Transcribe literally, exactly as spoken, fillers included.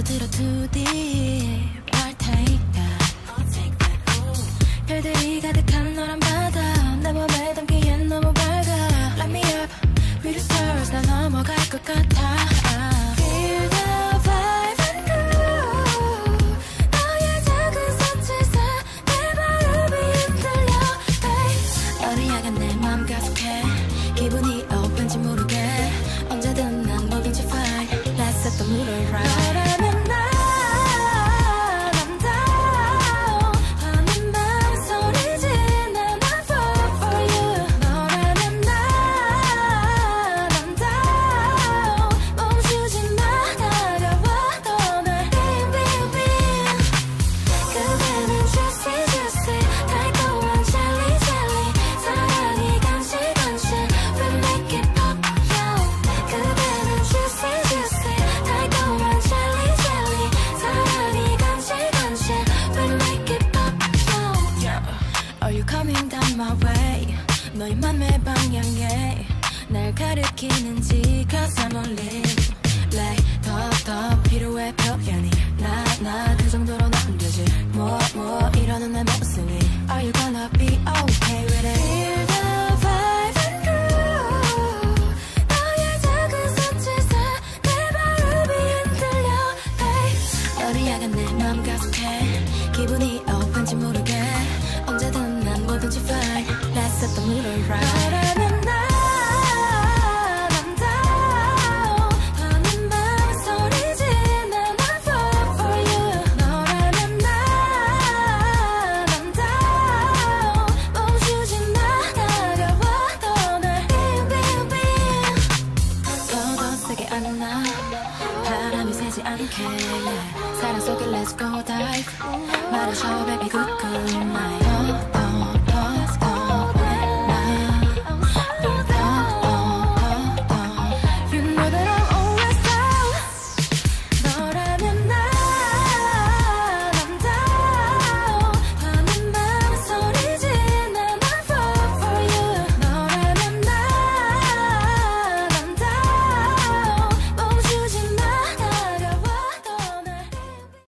빠져들어 too deep. I'll take that. 별들이 가득한 너란 바다 내 맘에 담기엔 너무 밝아. Light me up with the stars. 나 넘어갈 것 같아. Feel the vibe and groove. 너의 작은 손짓에 내 발음이 흔들려. Hey. 너를 향한 내 맘 가득해. 기분이 up 왠지 모르게 언제든 난 뭐든지 fine. Let's set the mood right. 너라면 나 coming down my way. 너의 맘의 방향에 날 가리키는지 Cause I'm only like 더 필요해 표현이 나 나 그 정도로 나면 되지 뭐 뭐 이러는 내 모습이 Are you gonna be okay with it? Feel the vibe and groove. 너의 작은 손짓에 내 발음이 흔들려. Hey. 너를 향한 내 맘 가득해. 기분이 up 왠지 모르게 언제든 난 뭐든지 fine. Let's set the mood right. 너라면 나 남다워 더는 맘 소리지 난 I fall for you. 너라면 나 남다워 멈추지 마 다가와 날 beam beam beam. 더 더 세게 안아 바람이 새지 않게 yeah. 사랑 속에 let's go dive 말해줘 baby good good night. oh, oh.